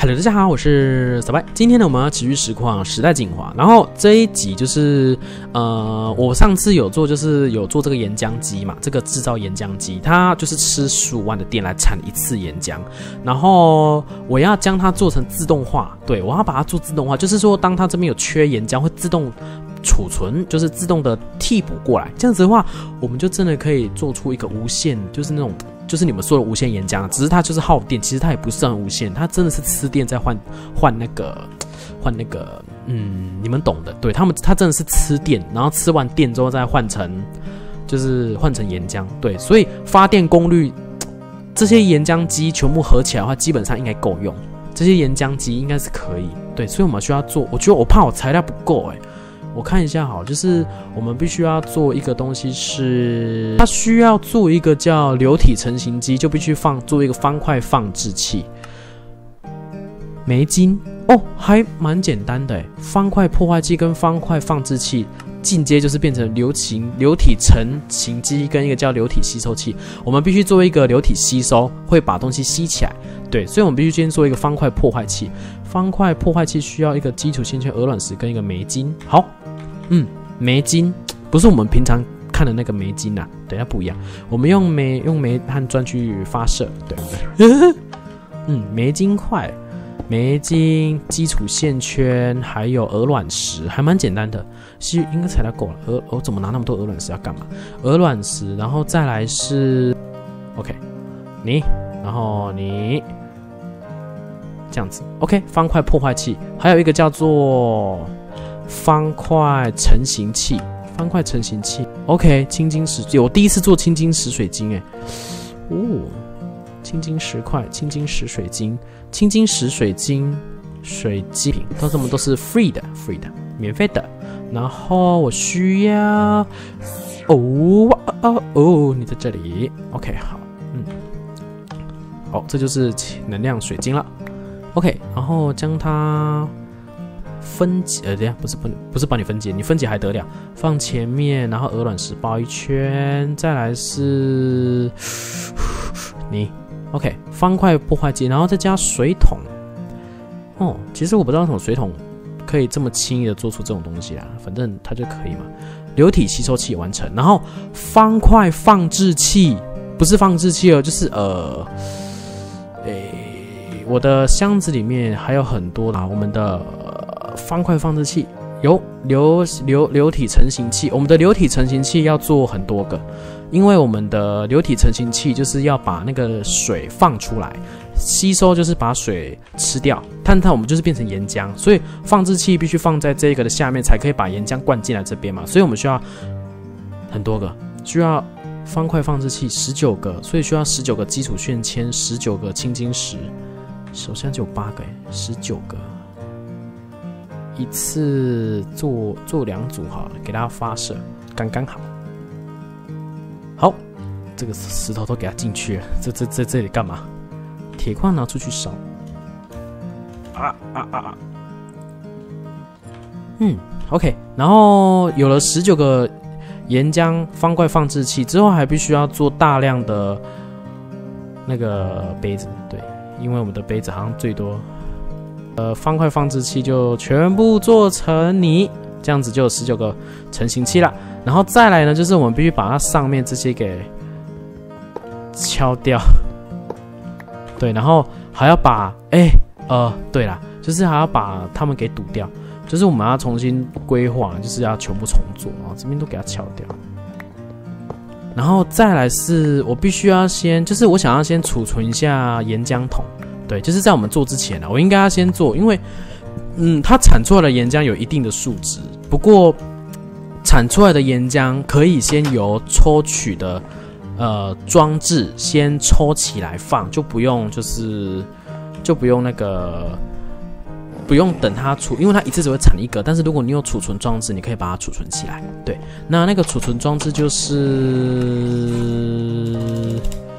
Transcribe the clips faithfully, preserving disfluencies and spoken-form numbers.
Hello， 大家好，我是小白。今天呢，我们要持续实况时代精华。然后这一集就是呃，我上次有做，就是有做这个岩浆机嘛，这个制造岩浆机，它就是吃十五万的电来产一次岩浆。然后我要将它做成自动化，对我要把它做自动化，就是说当它这边有缺岩浆，会自动储存，就是自动的替补过来。这样子的话，我们就真的可以做出一个无限，就是那种。就是你们说的无限岩浆，只是它就是耗电，其实它也不是很无限，它真的是吃电在换换那个换那个，嗯，你们懂的。对他们，它真的是吃电，然后吃完电之后再换成，就是换成岩浆。对，所以发电功率，这些岩浆机全部合起来的话，基本上应该够用。这些岩浆机应该是可以。对，所以我们需要做，我觉得我怕我材料不够，哎。我看一下好，就是我们必须要做一个东西是，它需要做一个叫流体成型机，就必须放做一个方块放置器。煤金哦，还蛮简单的，方块破坏器跟方块放置器，进阶就是变成流体流体成型机跟一个叫流体吸收器。我们必须做一个流体吸收，会把东西吸起来。对，所以我们必须先做一个方块破坏器。方块破坏器需要一个基础线圈鹅卵石跟一个煤金。好。嗯，煤金不是我们平常看的那个煤金啊，等一下不一样。我们用煤用煤和砖去发射，对不对？嗯，煤金块、煤金基础线圈，还有鹅卵石，还蛮简单的，是应该材料够了。鹅，我怎么拿那么多鹅卵石要干嘛？鹅卵石，然后再来是 ，OK， 你，然后你这样子 ，OK， 方块破坏器，还有一个叫做。方块成型器，方块成型器 ，OK， 青金石，我第一次做青金石水晶，哎，哦，青金石块，青金石水晶，青金石水晶，水晶，都这么都是 free 的 ，free 的，免费的。然后我需要，哦哦哦，你在这里 ，OK， 好，嗯，好，这就是能量水晶了 ，OK， 然后将它。分解，呃，等一下，不是不不是帮你分解，你分解还得了？放前面，然后鹅卵石包一圈，再来是你 ，OK， 方块破坏机，然后再加水桶。哦，其实我不知道为什么水桶可以这么轻易的做出这种东西啊，反正它就可以嘛。流体吸收器完成，然后方块放置器，不是放置器哦，就是呃，诶，我的箱子里面还有很多啊，我们的。方块放置器有流流流体成型器，我们的流体成型器要做很多个，因为我们的流体成型器就是要把那个水放出来，吸收就是把水吃掉，探探我们就是变成岩浆，所以放置器必须放在这个的下面，才可以把岩浆灌进来这边嘛，所以我们需要很多个，需要方块放置器十九个，所以需要十九个基础线圈，十九个青金石，手上就有八个，十九个。一次做做两组好了，给大家发射，刚刚好。好，这个石头都给它进去了，这这这这里干嘛？铁矿拿出去烧。啊啊啊啊！嗯 ，OK， 然后有了十九个岩浆方块放置器之后，还必须要做大量的那个杯子，对，因为我们的杯子好像最多。呃，方块放置器就全部做成泥，这样子就有十九个成型器了。然后再来呢，就是我们必须把它上面这些给敲掉，对，然后还要把，哎、欸，呃，对啦，就是还要把它们给堵掉，就是我们要重新规划，就是要全部重做啊，这边都给它敲掉。然后再来是我必须要先，就是我想要先储存一下岩浆桶。对，就是在我们做之前呢、啊，我应该要先做，因为，嗯，它产出来的岩浆有一定的数值，不过产出来的岩浆可以先由抽取的呃装置先抽起来放，就不用就是就不用那个不用等它储，因为它一次只会产一个，但是如果你有储存装置，你可以把它储存起来。对，那那个储存装置就是。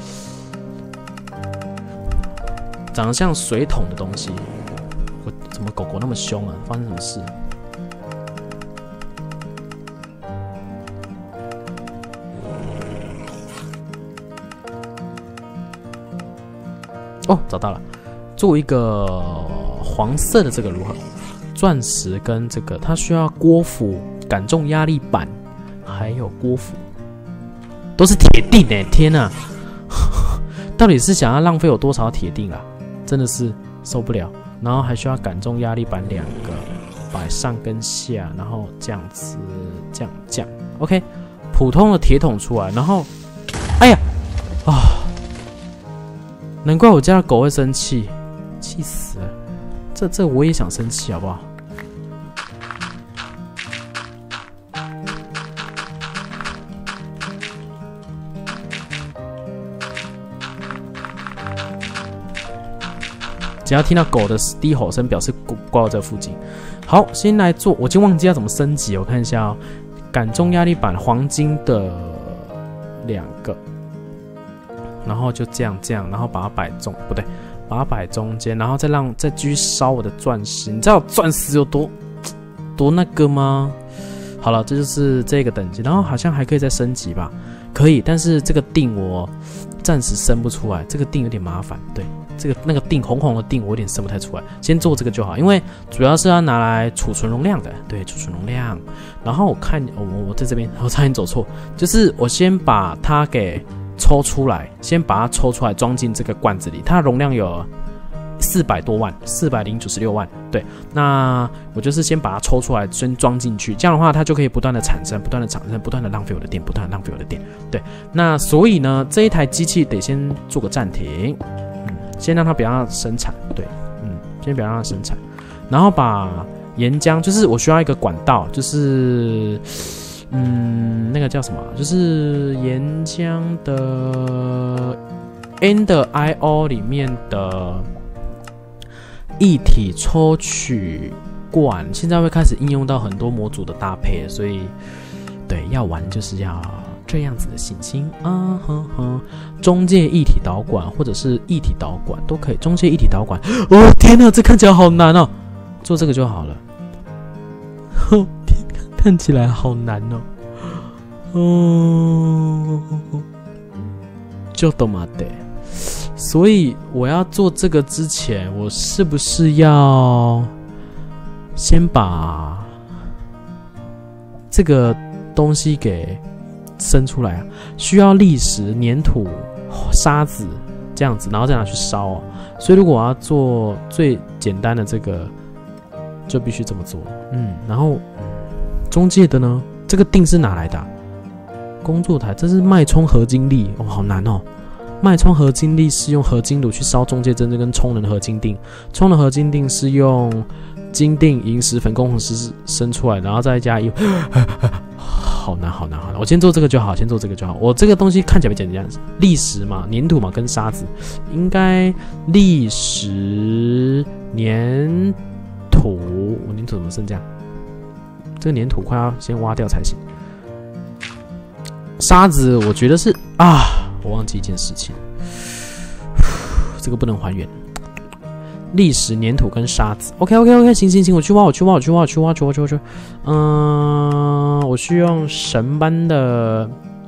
长得像水桶的东西，我怎么狗狗那么凶啊？发生什么事？哦，找到了， 做一个黄色的这个如何？钻石跟这个，它需要锅釜、感重压力板，还有锅釜，都是铁锭哎！天哪，到底是想要浪费有多少铁锭啊？真的是受不了。然后还需要感重压力板两个，摆上跟下，然后这样子，这样这样 ，OK。普通的铁桶出来，然后，哎呀，啊！难怪我家的狗会生气，气死了！这这我也想生气，好不好？只要听到狗的低吼声，表示挂到这附近。好，先来做，我已经忘记要怎么升级，我看一下哦。感重压力板，黄金的两个，然后就这样这样，然后把它摆中，不对，把它摆中间，然后再让再继续烧我的钻石。你知道钻石有多多那个吗？好了，这就是这个等级，然后好像还可以再升级吧？可以，但是这个锭我暂时生不出来，这个锭有点麻烦。对，这个那个锭红红的锭我有点生不太出来，先做这个就好，因为主要是要拿来储存容量的。对，储存容量。然后我看，我、哦、我在这边，我差点走错，就是我先把它给抽出来，先把它抽出来装进这个罐子里，它的容量有四百多万，四百零九十六万。对，那我就是先把它抽出来，先装进去，这样的话它就可以不断的产生，不断的产生，不断的浪费我的电，不断的浪费我的电。对，那所以呢，这一台机器得先做个暂停，嗯，先让它不要生产，对，嗯，先不要让它生产，然后把岩浆，就是我需要一个管道，就是嗯，那个叫什么？就是岩浆的 Ender I O 里面的一体抽取罐，现在会开始应用到很多模组的搭配，所以对，要玩就是要这样子的信心啊呵呵。中介一体导管或者是一体导管都可以，中介一体导管，哦天哪，这看起来好难哦，做这个就好了。哦天，看起来好难哦。哦，就懂吗？对。所以我要做这个之前，我是不是要先把这个东西给生出来啊？需要砾石、粘土、沙子这样子，然后再拿去烧哦。所以如果我要做最简单的这个，就必须这么做。嗯，然后中介的呢，这个锭是哪来的啊？工作台，这是脉冲合金粒哦，好难哦。脉冲合金粒是用合金炉去烧中介针跟充能合金锭，充能合金锭是用金锭、萤石粉工程师生出来，然后再加一，好难好难好难！我先做这个就好，先做这个就好。我这个东西看起来比较简单，砾石嘛、粘土嘛跟沙子，应该砾石、粘土，我粘土怎么剩这样？这个粘土快要先挖掉才行。沙子我觉得是啊。我忘记一件事情，这个不能还原。砾石、粘土跟沙子 ，OK OK OK， 行行行，我去挖，我去挖，我去挖，我去挖，去挖，去挖，去挖。嗯，我需要用神般的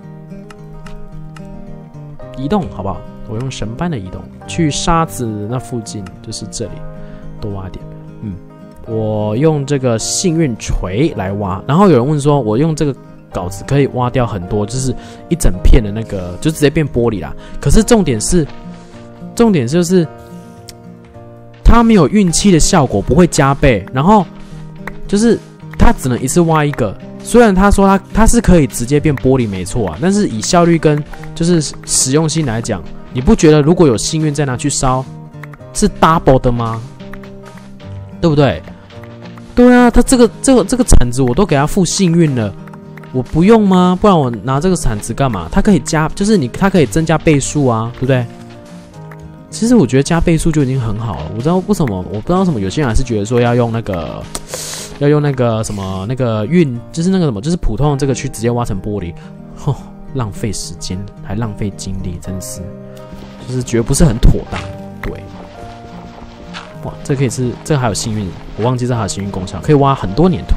移动，好不好？我用神般的移动去沙子那附近，就是这里，多挖点。嗯，我用这个幸运锤来挖。然后有人问说，我用这个稿子可以挖掉很多，就是一整片的那个，就直接变玻璃啦。可是重点是，重点就是它没有运气的效果，不会加倍。然后就是它只能一次挖一个。虽然他说它它是可以直接变玻璃，没错啊，但是以效率跟就是实用性来讲，你不觉得如果有幸运再拿去烧，是 double 的吗？对不对？对啊，它这个这个这个铲子我都给它附幸运了。我不用吗？不然我拿这个铲子干嘛？它可以加，就是你，它可以增加倍数啊，对不对？其实我觉得加倍数就已经很好了。我知道为什么，我不知道为什么有些人还是觉得说要用那个，要用那个什么那个运，就是那个什么，就是普通的这个去直接挖成玻璃，吼，浪费时间还浪费精力，真是，就是觉得不是很妥当。对，哇，这可以是这个还有幸运，我忘记这还有幸运功效，可以挖很多粘土。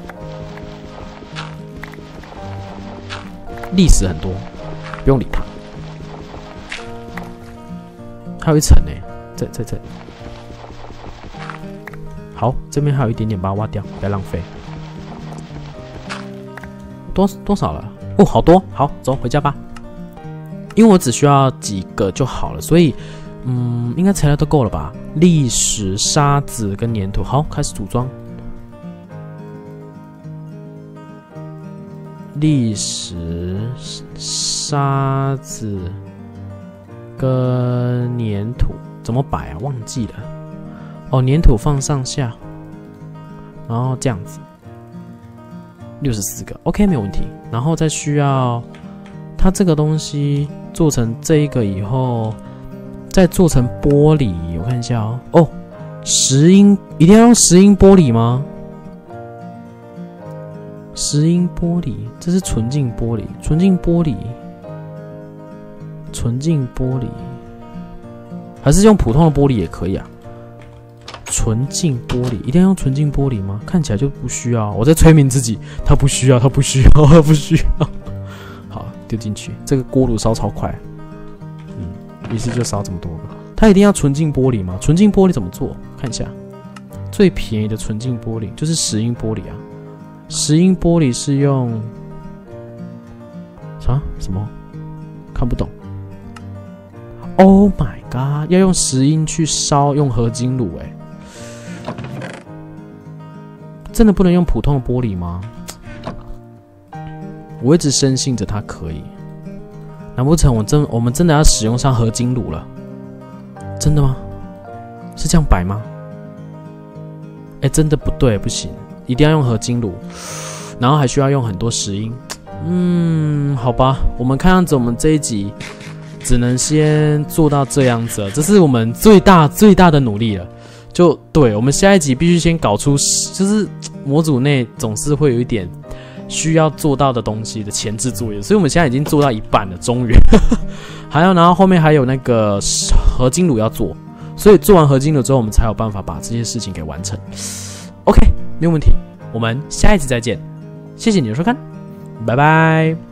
砾石很多，不用理它。还有一层呢，在在在好，这边还有一点点，把它挖掉，不要浪费。多多少了？哦，好多。好，走回家吧。因为我只需要几个就好了，所以嗯，应该材料都够了吧？砾石、沙子跟粘土。好，开始组装。砾石、沙子跟粘土怎么摆啊？忘记了。哦，粘土放上下，然后这样子，六十四个 ，OK， 没有问题。然后再需要它这个东西做成这一个以后，再做成玻璃。我看一下哦，哦，石英一定要用石英玻璃吗？石英玻璃，这是纯净玻璃，纯净玻璃，纯净玻璃，还是用普通的玻璃也可以啊？纯净玻璃一定要用纯净玻璃吗？看起来就不需要。我在催眠自己，它不需要，它不需要，它不需要。好，丢进去。这个锅炉烧超快，嗯，于是就烧这么多个。它一定要纯净玻璃吗？纯净玻璃怎么做？看一下，最便宜的纯净玻璃就是石英玻璃啊。石英玻璃是用啥？什么？看不懂。Oh my god！ 要用石英去烧，用合金炉哎、欸。真的不能用普通的玻璃吗？我一直深信着它可以。难不成我真我们真的要使用上合金炉了？真的吗？是这样摆吗？哎、欸，真的不对，不行，一定要用合金炉，然后还需要用很多石英。嗯，好吧，我们看样子我们这一集只能先做到这样子了，这是我们最大最大的努力了。就对，我们下一集必须先搞出，就是模组内总是会有一点需要做到的东西的前置作业，所以我们现在已经做到一半了，终于还要，然后后面还有那个合金炉要做，所以做完合金炉之后，我们才有办法把这些事情给完成。OK， 没有问题，我们下一集再见，谢谢你的收看，拜拜。